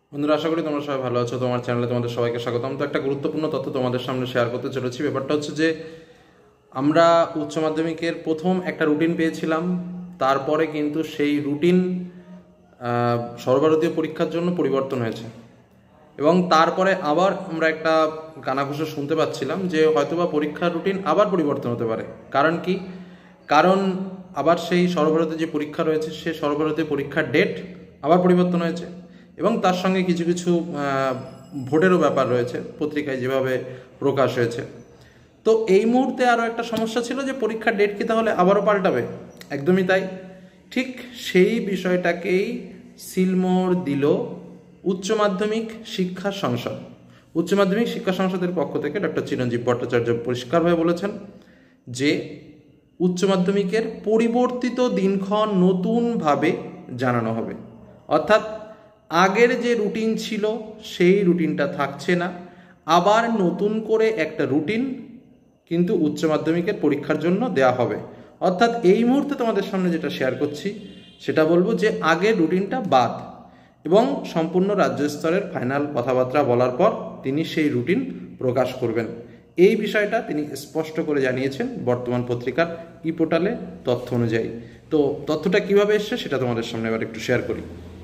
বন্ধুরা, আশা করি তোমরা সবাই ভালো আছো। তোমার চ্যানেলে তোমাদের সবাইকে স্বাগতম। তো একটা গুরুত্বপূর্ণ তথ্য তোমাদের সামনে শেয়ার করতে চলেছি। ব্যাপারটা হচ্ছে যে আমরা উচ্চ মাধ্যমিকের প্রথম একটা রুটিন পেয়েছিলাম, তারপরে কিন্তু সেই রুটিন সর্বভারতীয় পরীক্ষার জন্য পরিবর্তন হয়েছে এবং তারপরে আবার আমরা একটা কানাঘুষো শুনতে পাচ্ছিলাম যে হয়তোবা পরীক্ষার রুটিন আবার পরিবর্তন হতে পারে। কারণ কি? কারণ আবার সেই সর্বভারতীয় যে পরীক্ষা রয়েছে সে সর্বভারতীয় পরীক্ষার ডেট আবার পরিবর্তন হয়েছে এবং তার সঙ্গে কিছু কিছু ভোটেরও ব্যাপার রয়েছে, পত্রিকায় যেভাবে প্রকাশ হয়েছে। তো এই মুহূর্তে আরও একটা সমস্যা ছিল যে পরীক্ষার ডেট কি তাহলে আবারও পাল্টাবে? একদমই তাই। ঠিক সেই বিষয়টাকেই সিলমোহর দিল উচ্চ মাধ্যমিক শিক্ষা সংসদ। উচ্চ মাধ্যমিক শিক্ষা সংসদের পক্ষ থেকে ডক্টর চিরঞ্জীব ভট্টাচার্য পরিষ্কারভাবে বলেছেন যে উচ্চ মাধ্যমিকের পরিবর্তিত দিনক্ষণ নতুনভাবে জানানো হবে। অর্থাৎ আগের যে রুটিন ছিল সেই রুটিনটা থাকছে না, আবার নতুন করে একটা রুটিন কিন্তু উচ্চ মাধ্যমিকের পরীক্ষার জন্য দেয়া হবে। অর্থাৎ এই মুহূর্তে তোমাদের সামনে যেটা শেয়ার করছি সেটা বলবো যে আগের রুটিনটা বাদ, এবং সম্পূর্ণ রাজ্য স্তরের ফাইনাল কথাবার্তা বলার পর তিনি সেই রুটিন প্রকাশ করবেন। এই বিষয়টা তিনি স্পষ্ট করে জানিয়েছেন বর্তমান পত্রিকার ই পোর্টালে তথ্য অনুযায়ী। তো তথ্যটা কিভাবে এসছে সেটা তোমাদের সামনে এবার একটু শেয়ার করি।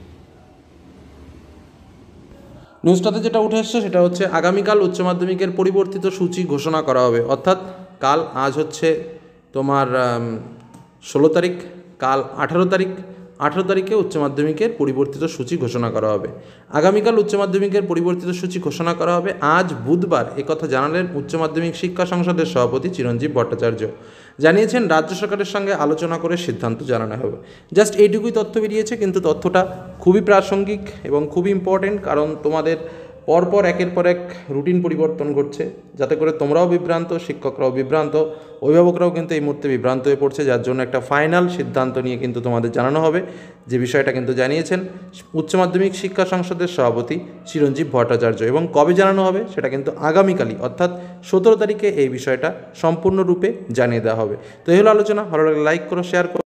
নিউজটাতে যেটা উঠে এসছে সেটা হচ্ছে আগামীকাল উচ্চ মাধ্যমিকের পরিবর্তিত সূচি ঘোষণা করা হবে। অর্থাৎ আজ হচ্ছে তোমার 16 তারিখ, কাল 18 তারিখ। 18 তারিখে উচ্চ মাধ্যমিকের পরিবর্তিত সূচি ঘোষণা করা হবে। আগামীকাল উচ্চ মাধ্যমিকের পরিবর্তিত সূচি ঘোষণা করা হবে আজ বুধবার, একথা জানালেন উচ্চ মাধ্যমিক শিক্ষা সংসদের সভাপতি চিরঞ্জীব ভট্টাচার্য। জানিয়েছেন রাজ্য সরকারের সঙ্গে আলোচনা করে সিদ্ধান্ত জানানো হবে। জাস্ট এইটুকুই তথ্য বেরিয়েছে, কিন্তু তথ্যটা খুবই প্রাসঙ্গিক এবং খুবই ইম্পর্টেন্ট, কারণ তোমাদের পরপর একের পর এক রুটিন পরিবর্তন ঘটছে, যাতে করে তোমরাও বিভ্রান্ত, শিক্ষকরাও বিভ্রান্ত, অভিভাবকরাও কিন্তু এই মুহূর্তে বিভ্রান্ত হয়ে পড়ছে, যার জন্য একটা ফাইনাল সিদ্ধান্ত নিয়ে কিন্তু তোমাদের জানানো হবে। যে বিষয়টা কিন্তু জানিয়েছেন উচ্চ মাধ্যমিক শিক্ষা সংসদের সভাপতি চিরঞ্জীব ভট্টাচার্য, এবং কবে জানানো হবে সেটা কিন্তু আগামীকালই, অর্থাৎ 17 তারিখে এই বিষয়টা সম্পূর্ণরূপে জানিয়ে দেওয়া হবে। তো এই হলো আলোচনা। ভালো লাগলে লাইক করো, শেয়ার করো।